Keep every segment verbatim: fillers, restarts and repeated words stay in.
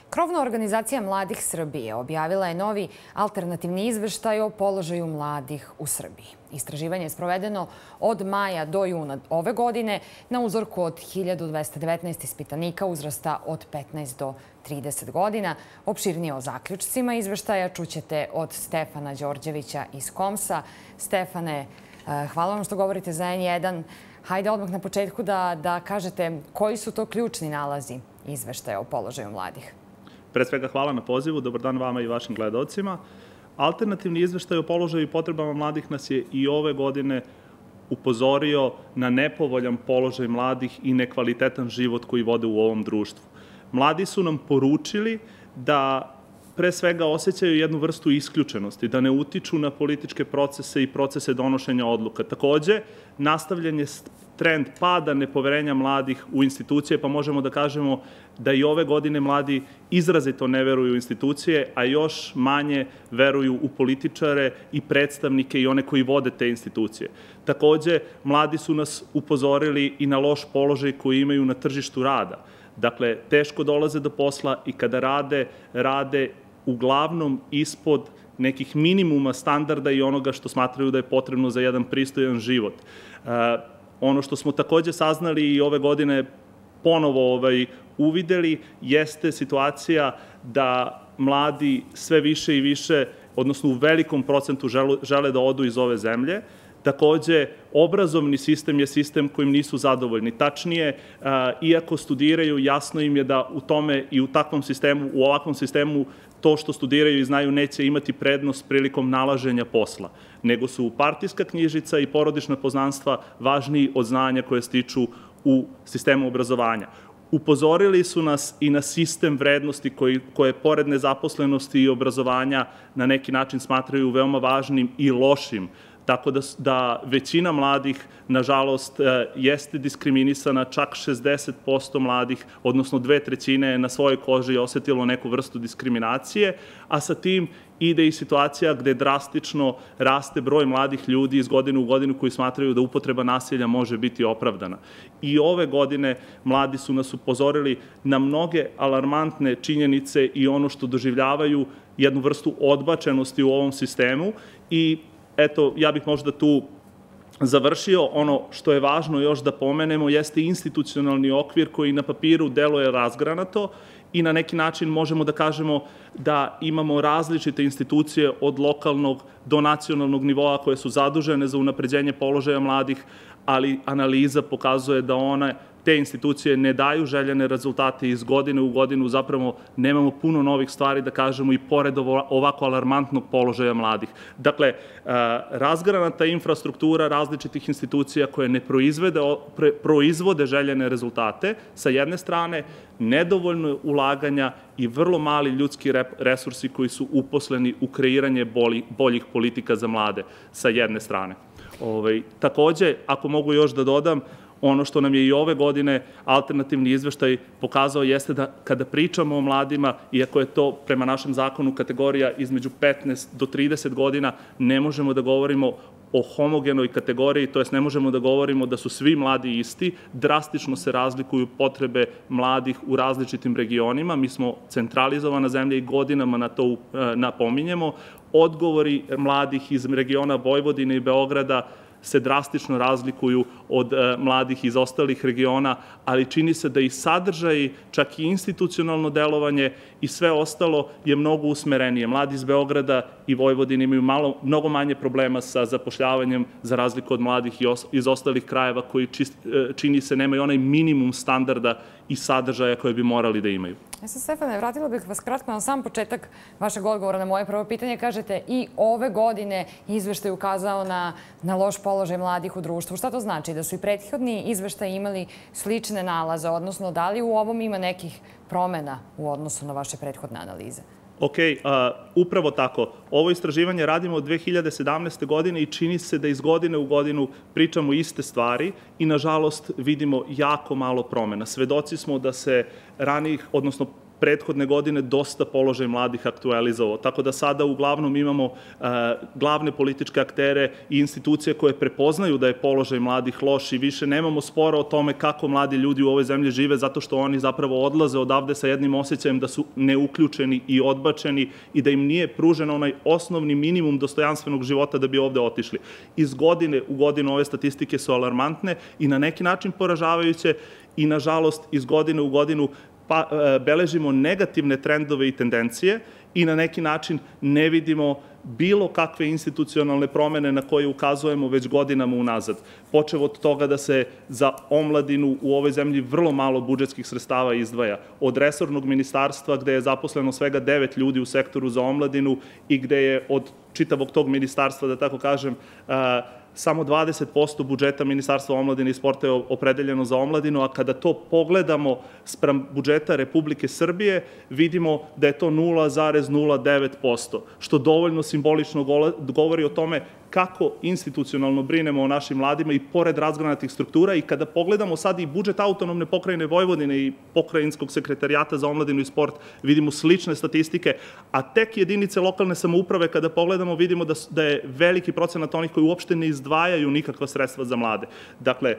Krovna organizacija Mladih Srbije objavila je novi alternativni izveštaj o položaju mladih u Srbiji. Istraživanje je sprovedeno od maja do juna ove godine na uzorku od hiljadu dvesta devetnaest ispitanika uzrasta od petnaest do trideset godina. Opširnije o zaključcima izveštaja čućete od Stefana Đorđevića iz Komsa. Stefane, hvala vam što govorite za en jedan. Hajde odmah na početku da, da kažete koji su to ključni nalazi izveštaja o položaju mladih. Pre svega hvala na pozivu, dobar dan vama i vašim gledaocima. Alternativni izveštaj o položaju i potrebama mladih nas je i ove godine upozorio na nepovoljan položaj mladih i nekvalitetan život koji vode u ovom društvu. Mladi su nam poručili da pre svega osjećaju jednu vrstu isključenosti, da ne utiču na političke procese i procese donošenja odluka. Takođe, nastavljen je trend pada nepoverenja mladih u institucije, pa možemo da kažemo da i ove godine mladi izrazito ne veruju u institucije, a još manje veruju u političare i predstavnike i one koji vode te institucije. Takođe, mladi su nas upozorili i na loš položaj koji imaju na tržištu rada. Dakle, teško dolaze do posla i kada rade, rade uglavnom ispod nekih minimuma standarda i onoga što smatraju da je potrebno za jedan pristojan život. Ono što smo takođe saznali i ove godine ponovo ovaj, uvideli jeste situacija da mladi sve više i više, odnosno u velikom procentu žele da odu iz ove zemlje. Takođe, obrazovni sistem je sistem kojim nisu zadovoljni. Tačnije, iako studiraju, jasno im je da u tome i u takvom sistemu, u ovakvom sistemu, to što studiraju i znaju neće imati prednost prilikom nalaženja posla, nego su partijska knjižica i porodična poznanstva važniji od znanja koje stiču u sistemu obrazovanja. Upozorili su nas i na sistem vrednosti koji, koje pored nezaposlenosti i obrazovanja na neki način smatraju veoma važnim i lošim. Tako da, da većina mladih, nažalost, jeste diskriminisana, čak šezdeset posto mladih, odnosno dve trećine je na svojoj koži osetilo neku vrstu diskriminacije, a sa tim ide i situacija gde drastično raste broj mladih ljudi iz godine u godinu koji smatraju da upotreba nasilja može biti opravdana. I ove godine mladi su nas upozorili na mnoge alarmantne činjenice i ono što doživljavaju jednu vrstu odbačenosti u ovom sistemu i eto, ja bih možda tu završio. Ono što je važno još da pomenemo jeste institucionalni okvir koji na papiru deluje razgranato i na neki način možemo da kažemo da imamo različite institucije od lokalnog do nacionalnog nivoa koje su zadužene za unapređenje položaja mladih, ali analiza pokazuje da one te institucije ne daju željene rezultate iz godine u godinu, zapravo nemamo puno novih stvari da kažemo i pored ovako alarmantnog položaja mladih. Dakle, razgranata infrastruktura različitih institucija koje ne proizvode željene rezultate, sa jedne strane, nedovoljno ulaganja i vrlo mali ljudski resursi koji su uposleni u kreiranje boljih politika za mlade, sa jedne strane. Takođe, ako mogu još da dodam, ono što nam je i ove godine alternativni izveštaj pokazao jeste da kada pričamo o mladima, iako je to prema našem zakonu kategorija između petnaest do trideset godina, ne možemo da govorimo o homogenoj kategoriji, to jest ne možemo da govorimo da su svi mladi isti, drastično se razlikuju potrebe mladih u različitim regionima. Mi smo centralizovana zemlja i godinama na to napominjemo. Odgovori mladih iz regiona Vojvodine i Beograda se drastično razlikuju od mladih iz ostalih regiona, ali čini se da i sadržaj, čak i institucionalno delovanje i sve ostalo je mnogo usmerenije. Mladi iz Beograda i Vojvodine imaju malo, mnogo manje problema sa zapošljavanjem za razliku od mladih iz ostalih krajeva koji čini se nemaju onaj minimum standarda i sadržaja koje bi morali da imaju. Ja sam, Stefane, vratila bih vas kratko na sam početak vašeg odgovora na moje prvo pitanje. Kažete i ove godine izveštaj ukazao na, na loš položaj mladih u društvu. Šta to znači? Da su i prethodni izveštaji imali slične nalaze, odnosno da li u ovom ima nekih promena u odnosu na vaše prethodne analize? Ok, upravo tako. Ovo istraživanje radimo od dve hiljade sedamnaeste. godine i čini se da iz godine u godinu pričamo iste stvari i, nažalost, vidimo jako malo promena. Svedoci smo da se ranijih, odnosno prethodne godine dosta položaj mladih aktualizovao. Tako da sada uglavnom imamo glavne političke aktere i institucije koje prepoznaju da je položaj mladih loš i više nemamo spora o tome kako mladi ljudi u ovoj zemlji žive, zato što oni zapravo odlaze odavde sa jednim osjećajem da su neuključeni i odbačeni i da im nije pružen onaj osnovni minimum dostojanstvenog života da bi ovde otišli. Iz godine u godinu ove statistike su alarmantne i na neki način poražavajuće i, nažalost, iz godine u godinu pa, beležimo negativne trendove i tendencije i na neki način ne vidimo bilo kakve institucionalne promene na koje ukazujemo već godinama unazad. Počev od toga da se za omladinu u ovoj zemlji vrlo malo budžetskih sredstava izdvaja. Od resornog ministarstva gde je zaposleno svega devet ljudi u sektoru za omladinu i gde je od čitavog tog ministarstva, da tako kažem, samo dvadeset posto budžeta Ministarstva omladine i sporta je opredeljeno za omladinu, a kada to pogledamo spram budžeta Republike Srbije, vidimo da je to nula zarez nula devet posto, što dovoljno simbolično govori o tome kako institucionalno brinemo o našim mladima i pored razgranatih struktura. I kada pogledamo sad i budžet autonomne pokrajine Vojvodine i pokrajinskog sekretarijata za omladinu i sport, vidimo slične statistike, a tek jedinice lokalne samouprave kada pogledamo vidimo da, da je veliki procenat onih koji uopšte ne izdvajaju nikakva sredstva za mlade. Dakle,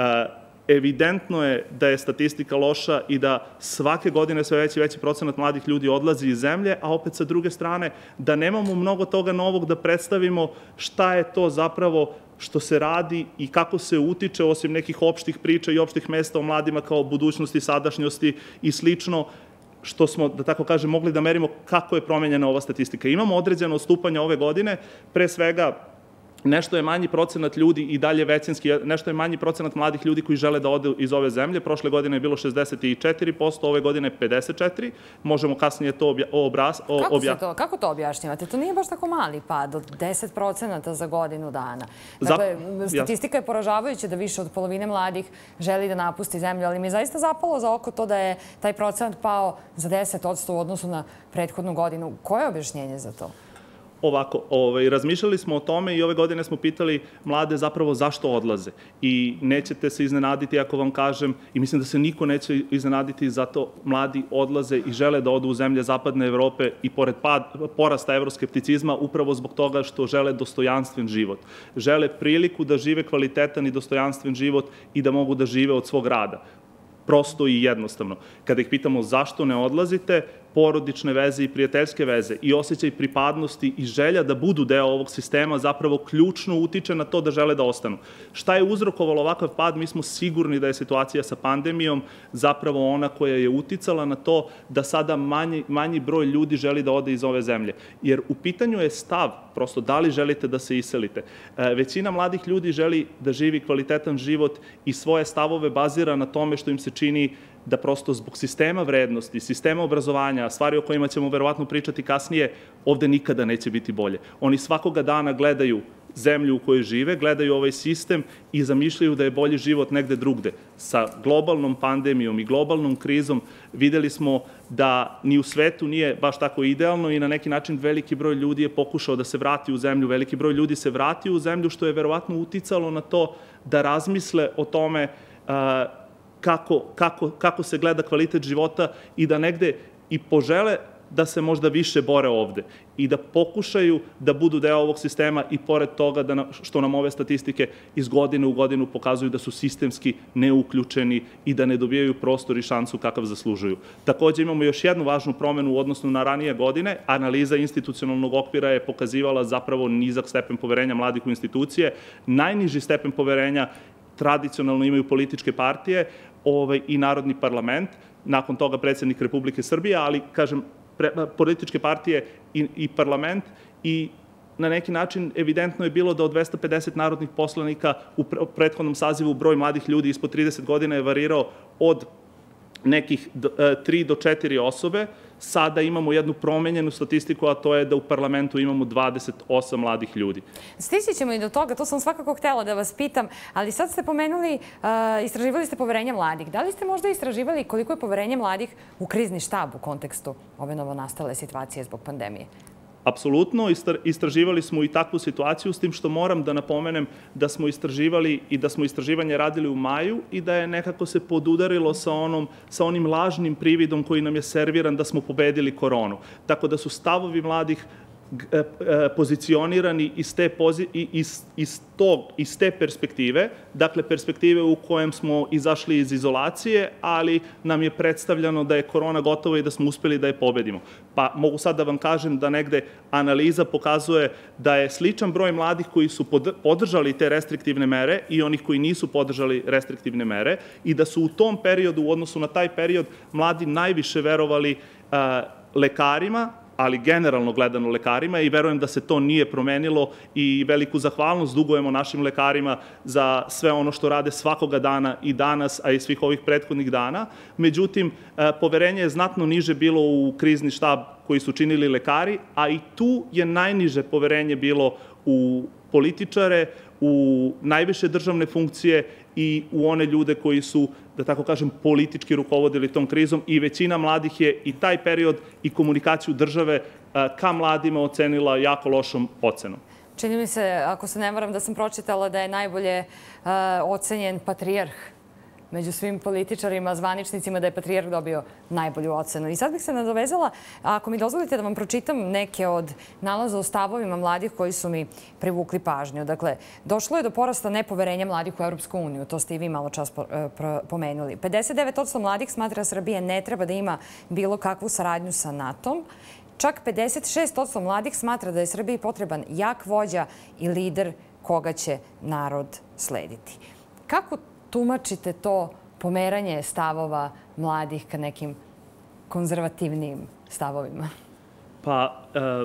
evidentno je da je statistika loša i da svake godine sve veći i veći procenat mladih ljudi odlazi iz zemlje, a opet sa druge strane da nemamo mnogo toga novog da predstavimo šta je to zapravo što se radi i kako se utiče, osim nekih opštih priča i opštih mesta o mladima kao budućnosti, sadašnjosti i slično, što smo, da tako kažem, mogli da merimo kako je promenjena ova statistika. Imamo određeno odstupanje ove godine, pre svega nešto je manji procenat ljudi i dalje većinski, nešto je manji procenat mladih ljudi koji žele da ode iz ove zemlje. Prošle godine je bilo šezdeset četiri posto, ove godine je pedeset četiri posto. Možemo kasnije to objasniti. Kako to objašnjavate? To nije baš tako mali pad, od deset procenata za godinu dana. Dakle, statistika je poražavajuća da više od polovine mladih želi da napusti zemlju, ali mi je zaista zapalo za oko to da je taj procenat pao za deset posto u odnosu na prethodnu godinu. Koje je objašnjenje za to? Ovako, ovaj, razmišljali smo o tome i ove godine smo pitali mlade zapravo zašto odlaze. I nećete se iznenaditi ako vam kažem, i mislim da se niko neće iznenaditi, zato mladi odlaze i žele da odu u zemlje zapadne Evrope i pored pad, porasta evroskepticizma upravo zbog toga što žele dostojanstven život. Žele priliku da žive kvalitetan i dostojanstven život i da mogu da žive od svog rada. Prosto i jednostavno. Kada ih pitamo zašto ne odlazite, porodične veze i prijateljske veze i osjećaj pripadnosti i želja da budu deo ovog sistema zapravo ključno utiče na to da žele da ostanu. Šta je uzrokovalo ovakav pad? Mi smo sigurni da je situacija sa pandemijom zapravo ona koja je uticala na to da sada manji, manji broj ljudi želi da ode iz ove zemlje. Jer u pitanju je stav, prosto da li želite da se iselite. E, većina mladih ljudi želi da živi kvalitetan život i svoje stavove bazira na tome što im se čini da prosto zbog sistema vrednosti, sistema obrazovanja, stvari o kojima ćemo verovatno pričati kasnije, ovde nikada neće biti bolje. Oni svakoga dana gledaju zemlju u kojoj žive, gledaju ovaj sistem i zamišljaju da je bolji život negde drugde. Sa globalnom pandemijom i globalnom krizom videli smo da ni u svetu nije baš tako idealno i na neki način veliki broj ljudi je pokušao da se vrati u zemlju. Veliki broj ljudi se vratio u zemlju, što je verovatno uticalo na to da razmisle o tome Kako, kako, kako se gleda kvalitet života i da negde i požele da se možda više bore ovde i da pokušaju da budu deo ovog sistema i pored toga da na, što nam ove statistike iz godine u godinu pokazuju da su sistemski neuključeni i da ne dobijaju prostor i šansu kakav zaslužuju. Takođe imamo još jednu važnu promenu u odnosu na ranije godine. Analiza institucionalnog okvira je pokazivala zapravo nizak stepen poverenja mladih u institucije. Najniži stepen poverenja tradicionalno imaju političke partije ovaj, i Narodni parlament, nakon toga predsjednik Republike Srbije, ali, kažem, pre, političke partije i, i parlament i na neki način evidentno je bilo da od dvesta pedeset narodnih poslanika u prethodnom sazivu broj mladih ljudi ispod trideset godina je varirao od nekih tri do četiri osobe. Sada imamo jednu promenjenu statistiku, a to je da u parlamentu imamo dvadeset osam mladih ljudi. Stići ćemo i do toga, to sam svakako htjela da vas pitam, ali sad ste pomenuli, istraživali ste poverenje mladih. Da li ste možda istraživali koliko je poverenje mladih u krizni štab u kontekstu ove novonastale situacije zbog pandemije? Apsolutno, istraživali smo i takvu situaciju, s tim što moram da napomenem da smo istraživali i da smo istraživanje radili u maju i da je nekako se podudarilo sa, onom, sa onim lažnim prividom koji nam je serviran da smo pobedili koronu. Tako da su stavovi mladih pozicionirani iz te, pozi, iz, iz, tog, iz te perspektive, dakle perspektive u kojem smo izašli iz izolacije, ali nam je predstavljeno da je korona gotova i da smo uspeli da je pobedimo. Pa mogu sad da vam kažem da negde analiza pokazuje da je sličan broj mladih koji su podržali te restriktivne mere i onih koji nisu podržali restriktivne mere i da su u tom periodu, u odnosu na taj period, mladi najviše verovali a, lekarima, ali generalno gledano lekarima i verujem da se to nije promenilo i veliku zahvalnost dugujemo našim lekarima za sve ono što rade svakoga dana i danas, a i svih ovih prethodnih dana. Međutim, poverenje je znatno niže bilo u krizni štab koji su činili lekari, a i tu je najniže poverenje bilo u političare, u najviše državne funkcije i u one ljude koji su, da tako kažem, politički rukovodili tom krizom i većina mladih je i taj period i komunikaciju države ka mladima ocenila jako lošom ocenom. Čini mi se, ako se ne varam, da sam pročitala da je najbolje ocenjen patrijarh među svim političarima, zvaničnicima, da je patrijarh dobio najbolju ocenu. I sad bih se nadovezala, ako mi dozvolite da vam pročitam neke od nalaza o stavovima mladih koji su mi privukli pažnju. Dakle, došlo je do porasta nepoverenja mladih u Evropsku uniju, to ste i vi malo čas pomenuli. pedeset devet posto mladih smatra da Srbija ne treba da ima bilo kakvu saradnju sa NATO-om. Čak pedeset šest posto mladih smatra da je Srbiji potreban jak vođa i lider koga će narod slediti. Kako tumačite to pomeranje stavova mladih ka nekim konzervativnijim stavovima? Pa,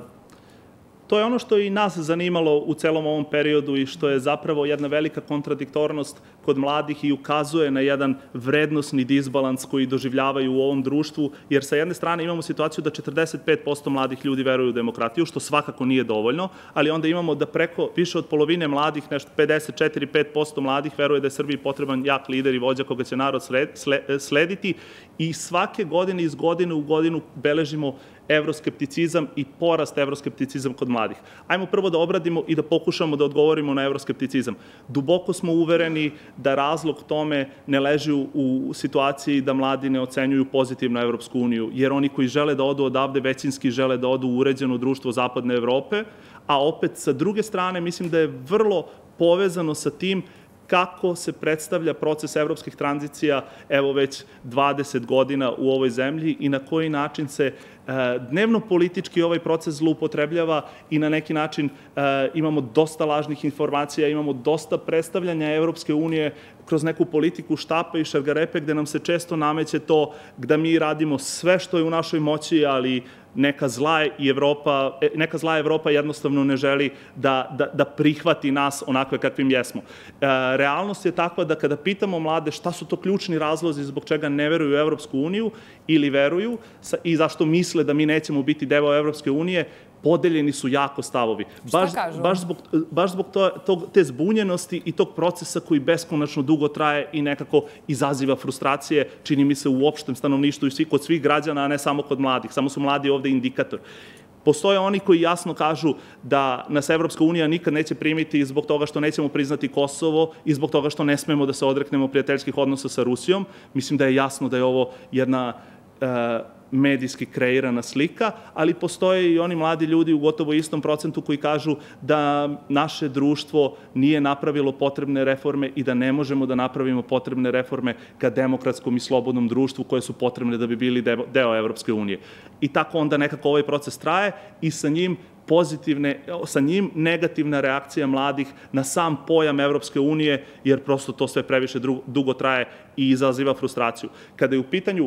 to je ono što je i nas zanimalo u celom ovom periodu i što je zapravo jedna velika kontradiktornost kod mladih i ukazuje na jedan vrednosni disbalans koji doživljavaju u ovom društvu, jer sa jedne strane imamo situaciju da četrdeset pet posto mladih ljudi veruju u demokratiju, što svakako nije dovoljno, ali onda imamo da preko više od polovine mladih, nešto pedeset četiri do pet posto mladih veruje da je Srbiji potreban jak lider i vođa koga će narod slediti i svake godine iz godine u godinu beležimo evroskepticizam i porast evroskepticizam kod mladih. Ajmo prvo da obradimo i da pokušamo da odgovorimo na evroskepticizam. Duboko smo uvereni da razlog tome ne leži u situaciji da mladi ne ocenjuju pozitivno Evropsku uniju, jer oni koji žele da odu odavde većinski žele da odu u uređeno društvo Zapadne Evrope, a opet sa druge strane mislim da je vrlo povezano sa tim kako se predstavlja proces evropskih tranzicija evo već dvadeset godina u ovoj zemlji i na koji način se dnevno politički ovaj proces zloupotrebljava i na neki način imamo dosta lažnih informacija, imamo dosta predstavljanja Evropske unije kroz neku politiku štapa i šargarepe gde nam se često nameće to da mi radimo sve što je u našoj moći, ali neka zla Evropa, neka zla Evropa jednostavno ne želi da, da, da prihvati nas onakve kakvim jesmo. Realnost je takva da kada pitamo mlade šta su to ključni razlozi zbog čega ne veruju u Evropsku uniju ili veruju i zašto misle da mi nećemo biti deo Evropske unije, podeljeni su jako stavovi. Baš, baš zbog, baš zbog to, tog, te zbunjenosti i tog procesa koji beskonačno dugo traje i nekako izaziva frustracije, čini mi se u opštem stanovništvu i svi, kod svih građana, a ne samo kod mladih. Samo su mladi ovde indikator. Postoje oni koji jasno kažu da nas Evropska unija nikad neće primiti zbog toga što nećemo priznati Kosovo i zbog toga što ne smemo da se odreknemo prijateljskih odnosa sa Rusijom. Mislim da je jasno da je ovo jedna medijski kreirana slika, ali postoje i oni mladi ljudi u gotovo istom procentu koji kažu da naše društvo nije napravilo potrebne reforme i da ne možemo da napravimo potrebne reforme ka demokratskom i slobodnom društvu koje su potrebne da bi bili deo Evropske unije. I tako onda nekako ovaj proces traje i sa njim pozitivne, sa njim negativna reakcija mladih na sam pojam Evropske unije, jer prosto to sve previše dugo traje i izaziva frustraciju. Kada je u pitanju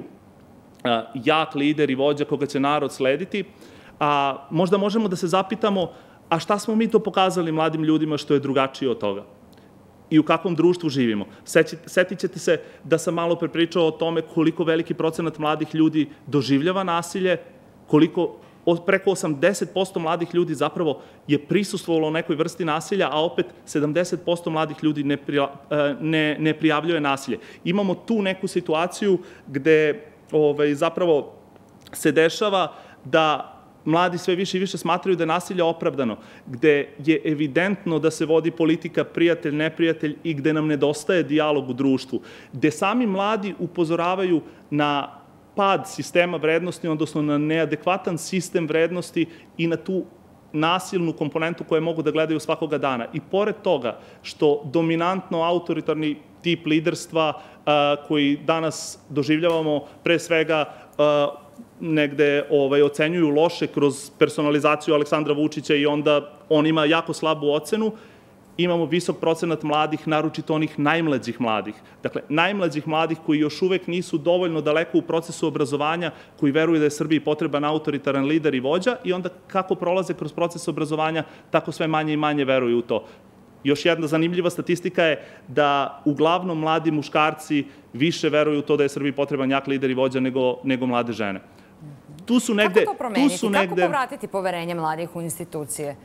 jak lider i vođa koga će narod slediti, a možda možemo da se zapitamo, a šta smo mi to pokazali mladim ljudima što je drugačije od toga? I u kakvom društvu živimo? Setit ćete se da sam malo prepričao o tome koliko veliki procenat mladih ljudi doživljava nasilje, koliko preko osamdeset posto mladih ljudi zapravo je prisustvovalo nekoj vrsti nasilja, a opet sedamdeset posto mladih ljudi ne, prija, ne, ne prijavljuje nasilje. Imamo tu neku situaciju gde Ovaj, zapravo se dešava da mladi sve više i više smatraju da je nasilje opravdano, gde je evidentno da se vodi politika prijatelj, neprijatelj i gde nam nedostaje dijalog u društvu, gde sami mladi upozoravaju na pad sistema vrednosti, odnosno na neadekvatan sistem vrednosti i na tu nasilnu komponentu koje mogu da gledaju svakoga dana. I pored toga što dominantno autoritarni tip liderstva koji danas doživljavamo pre svega negde ocenjuju loše kroz personalizaciju Aleksandra Vučića i onda on ima jako slabu ocenu, imamo visok procenat mladih, naročito onih najmlađih mladih. Dakle, najmlađih mladih koji još uvek nisu dovoljno daleko u procesu obrazovanja, koji veruju da je Srbiji potreban autoritaran lider i vođa i onda kako prolaze kroz proces obrazovanja, tako sve manje i manje veruju u to. Još jedna zanimljiva statistika je da uglavnom mladi muškarci više veruju u to da je Srbiji potreban jak lider i vođa nego, nego mlade žene. Tu su negde... Kako to promeniti? Kako povratiti poverenje mladih u institucije?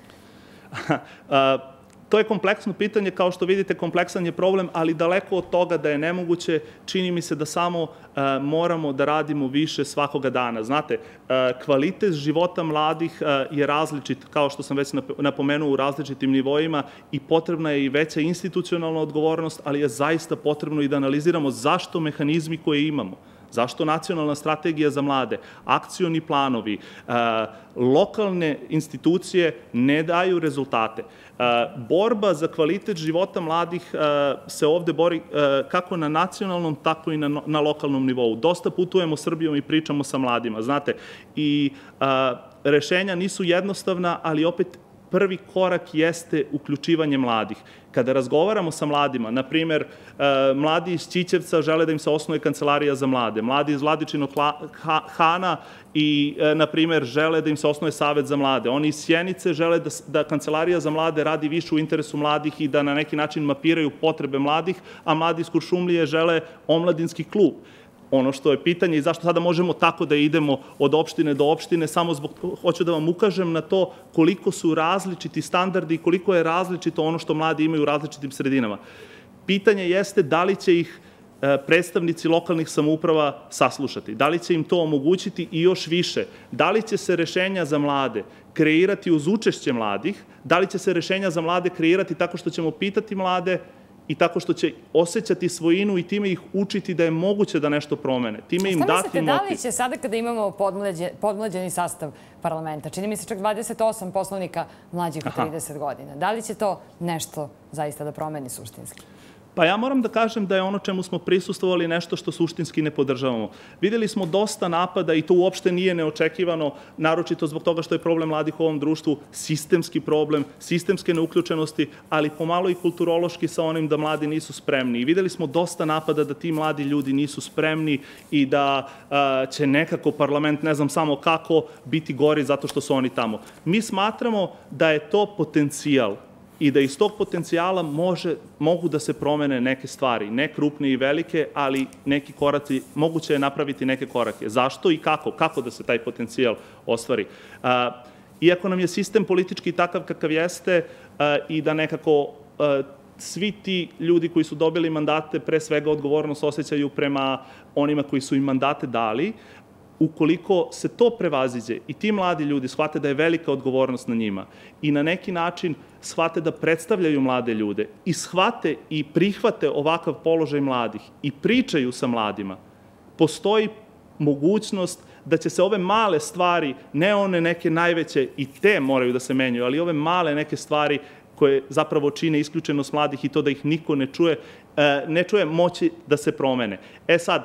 To je kompleksno pitanje, kao što vidite, kompleksan je problem, ali daleko od toga da je nemoguće, čini mi se da samo moramo da radimo više svakoga dana. Znate, kvalitet života mladih je različit, kao što sam već napomenuo, u različitim nivoima i potrebna je i veća institucionalna odgovornost, ali je zaista potrebno i da analiziramo zašto mehanizmi koje imamo, zašto nacionalna strategija za mlade, akcioni planovi, lokalne institucije ne daju rezultate. Borba za kvalitet života mladih se ovde bori kako na nacionalnom, tako i na lokalnom nivou. Dosta putujemo Srbijom i pričamo sa mladima, znate, i rešenja nisu jednostavna, ali opet prvi korak jeste uključivanje mladih. Kada razgovaramo sa mladima, na primer, mladi iz Ćićevca žele da im se osnuje kancelarija za mlade, mladi iz Vladičinog Hana i, na primer, žele da im se osnuje savet za mlade. Oni iz Sjenice žele da, da kancelarija za mlade radi više u interesu mladih i da na neki način mapiraju potrebe mladih, a mladi iz Kuršumlije žele omladinski klub. Ono što je pitanje i zašto sada možemo tako da idemo od opštine do opštine, samo zbog, hoću da vam ukažem na to koliko su različiti standardi i koliko je različito ono što mladi imaju u različitim sredinama. Pitanje jeste da li će ih predstavnici lokalnih samouprava saslušati, da li će im to omogućiti i još više, da li će se rešenja za mlade kreirati uz učešće mladih, da li će se rešenja za mlade kreirati tako što ćemo pitati mlade i tako što će osjećati svojinu i time ih učiti da je moguće da nešto promene. Time im dati motiv. Šta mislite, da li će sada kada imamo podmlađeni sastav parlamenta, čini mi se čak dvadeset osam poslanika mlađih od trideset godina, da li će to nešto zaista da promeni suštinski? Pa ja moram da kažem da je ono čemu smo prisustvovali nešto što suštinski ne podržavamo. Videli smo dosta napada i to uopšte nije neočekivano, naročito zbog toga što je problem mladih u ovom društvu sistemski problem, sistemske neuključenosti, ali pomalo i kulturološki sa onim da mladi nisu spremni. I videli smo dosta napada da ti mladi ljudi nisu spremni i da a, će nekako parlament, ne znam samo kako, biti gori zato što su oni tamo. Mi smatramo da je to potencijal i da iz tog potencijala može, mogu da se promene neke stvari, ne krupne i velike, ali neki koraci, moguće je napraviti neke korake. Zašto i kako? Kako da se taj potencijal ostvari? A, iako nam je sistem politički takav kakav jeste a, i da nekako a, svi ti ljudi koji su dobili mandate pre svega odgovornost osjećaju prema onima koji su im mandate dali, ukoliko se to prevaziđe i ti mladi ljudi shvate da je velika odgovornost na njima i na neki način shvate da predstavljaju mlade ljude i shvate i prihvate ovakav položaj mladih i pričaju sa mladima, postoji mogućnost da će se ove male stvari, ne one neke najveće, i te moraju da se menjaju, ali ove male neke stvari koje zapravo čine isključenost mladih i to da ih niko ne čuje, ne čuje moći da se promene. E sad,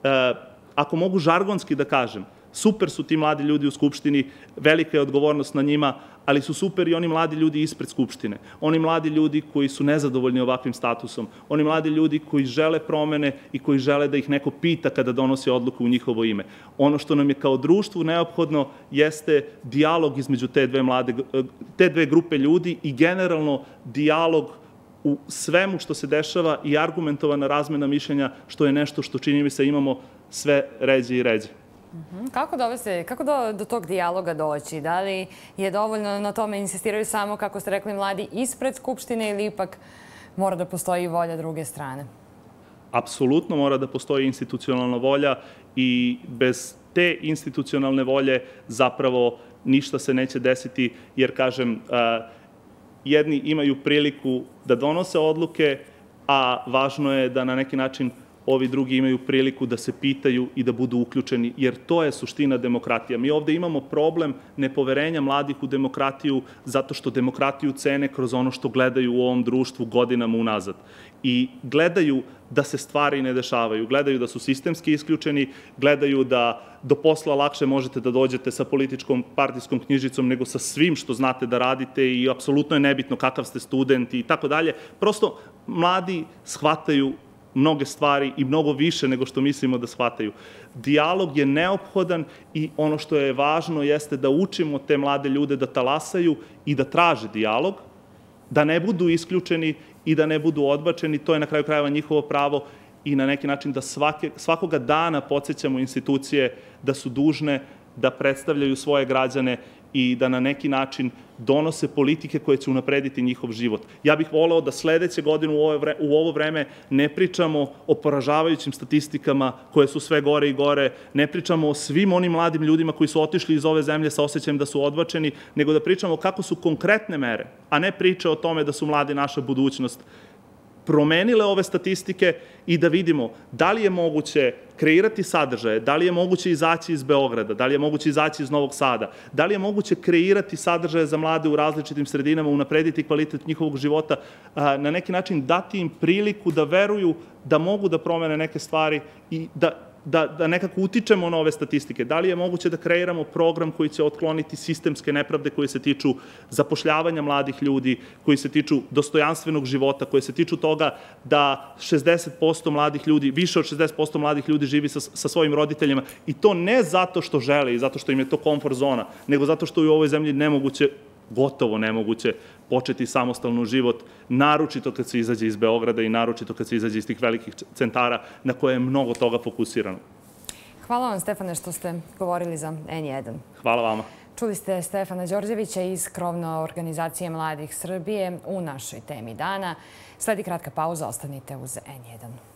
ako mogu žargonski da kažem, super su ti mladi ljudi u Skupštini, velika je odgovornost na njima, ali su super i oni mladi ljudi ispred Skupštine. Oni mladi ljudi koji su nezadovoljni ovakvim statusom. Oni mladi ljudi koji žele promene i koji žele da ih neko pita kada donosi odluku u njihovo ime. Ono što nam je kao društvu neophodno jeste dijalog između te dve, mlade, te dve grupe ljudi i generalno dijalog u svemu što se dešava i argumentovana razmena mišljenja, što je nešto što čini mi se imamo sve ređe i ređe. Kako dovesti, kako do, do tog dijaloga doći? Da li je dovoljno na tome insistiraju samo, kako ste rekli, mladi ispred Skupštine ili ipak mora da postoji volja druge strane? Apsolutno mora da postoji institucionalna volja i bez te institucionalne volje zapravo ništa se neće desiti, jer, kažem, jedni imaju priliku da donose odluke, a važno je da na neki način ovi drugi imaju priliku da se pitaju i da budu uključeni, jer to je suština demokratija. Mi ovde imamo problem nepoverenja mladih u demokratiju zato što demokratiju cene kroz ono što gledaju u ovom društvu godinama unazad. I gledaju da se stvari ne dešavaju, gledaju da su sistemski isključeni, gledaju da do posla lakše možete da dođete sa političkom partijskom knjižicom nego sa svim što znate da radite i apsolutno je nebitno kakav ste student i tako dalje. Prosto mladi shvataju mnoge stvari i mnogo više nego što mislimo da shvataju. Dijalog je neophodan i ono što je važno jeste da učimo te mlade ljude da talasaju i da traže dijalog, da ne budu isključeni i da ne budu odbačeni. To je na kraju krajeva njihovo pravo i na neki način da svake, svakoga dana podsjećamo institucije da su dužne da predstavljaju svoje građane i da na neki način donose politike koje će unaprediti njihov život. Ja bih voleo da sledeće godine u ovo vreme ne pričamo o poražavajućim statistikama koje su sve gore i gore, ne pričamo o svim onim mladim ljudima koji su otišli iz ove zemlje sa osjećajem da su odbačeni, nego da pričamo kako su konkretne mere, a ne priče o tome da su mladi naša budućnost, promenile ove statistike i da vidimo da li je moguće kreirati sadržaje, da li je moguće izaći iz Beograda, da li je moguće izaći iz Novog Sada, da li je moguće kreirati sadržaje za mlade u različitim sredinama, unaprediti kvalitet njihovog života, na neki način dati im priliku da veruju da mogu da promene neke stvari i da Da, da nekako utičemo na ove statistike. Da li je moguće da kreiramo program koji će otkloniti sistemske nepravde koje se tiču zapošljavanja mladih ljudi, koji se tiču dostojanstvenog života, koje se tiču toga da šezdeset posto mladih ljudi, više od šezdeset posto mladih ljudi živi sa, sa svojim roditeljima i to ne zato što žele i zato što im je to komfort zona, nego zato što je u ovoj zemlji nemoguće, gotovo nemoguće početi samostalno život, naročito kad se izađe iz Beograda i naročito kad se izađe iz tih velikih centara na koje je mnogo toga fokusirano. Hvala vam, Stefane, što ste govorili za N jedan. Hvala vama. Čuli ste Stefana Đorđevića iz krovne organizacije Mladih Srbije u našoj temi dana. Sledi kratka pauza, ostanite uz N jedan.